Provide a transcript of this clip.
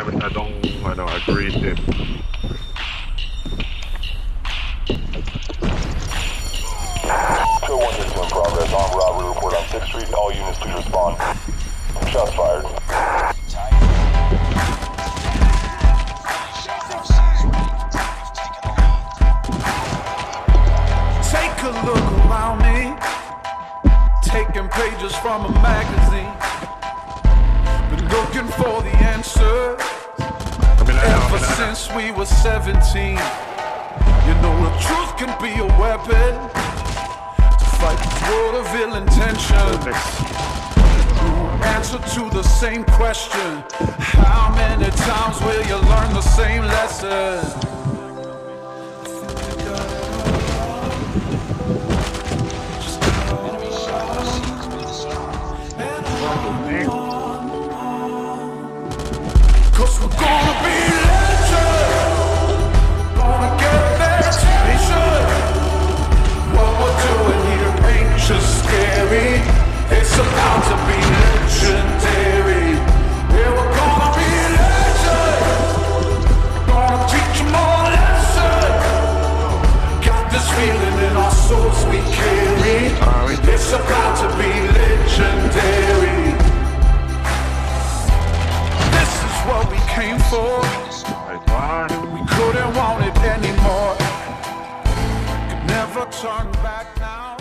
I don't agree with it. Show 162 in progress. Armed robbery report on 6th Street. All units please respond. Shots fired. Take a look around me, taking pages from a magazine, been looking for the answer ever since we were 17. You know the truth can be a weapon to fight the world of ill intention. Answer to the same question: how many times will you learn the same lesson? Cause we're gonna be legends, gonna get their attention. What we're doing here ain't just scary, it's about to be legendary. Yeah, we're gonna be legends, gonna teach them all a lesson. Got this feeling in our souls we carry, it's about to be legendary. What we came for, we couldn't want it anymore, could never turn back now.